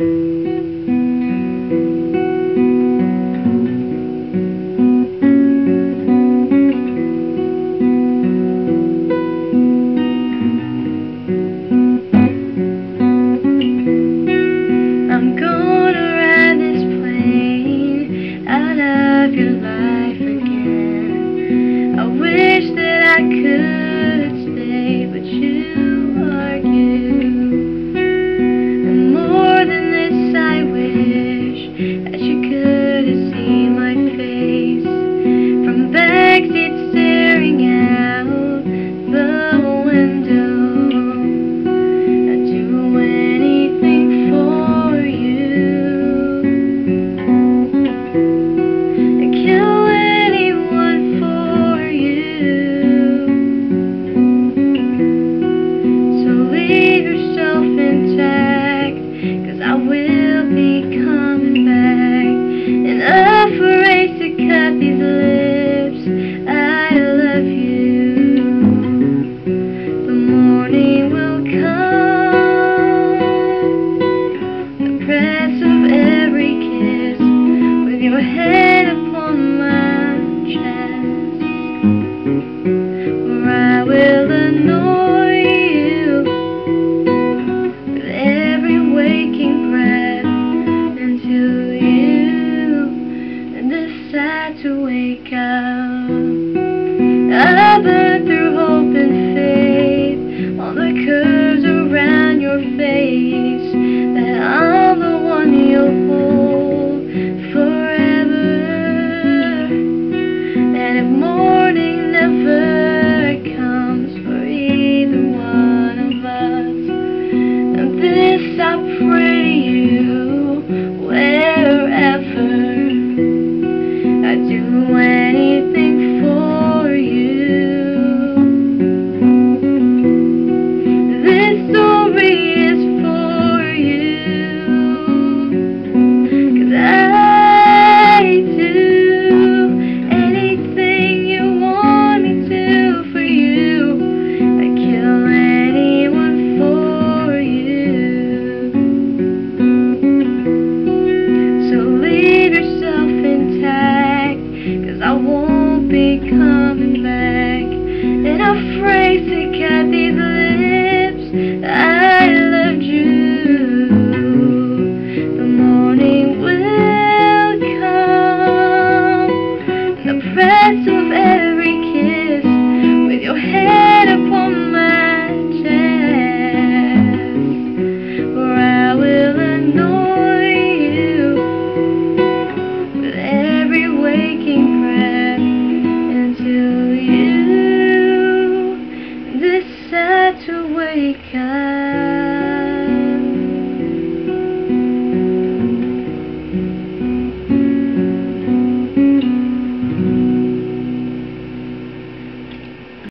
I'm gonna ride this plane out of your life again. I wish that I could stay, but you argue. And more than this, I wish that you could have seen my face from backseat staring out the window. I'd do anything for you. I'd kill anyone for you. So leave yourself intact, 'cause I will be coming back. And afraid to cut these lips, I love you. The morning will come, the press of every kiss, with your head upon my chest, where I will annoy you with every waking breath, until you decide to wake up. I burn through hope and faith on the curves around your face, that I'm the one you'll hold forever. And if morning never comes for either one of us, and this I pray to you, wherever, I'd do anything for you. This story is for you, 'cause I do anything you want me to for you. I'd kill anyone for you. So leave yourself intact, 'cause I won't be coming back. And I'm afraid to cut these lips, I loved you. The morning will come, the press of every kiss, with your head upon my chest, where I will annoy you with every waking breath, until you decide to wake up.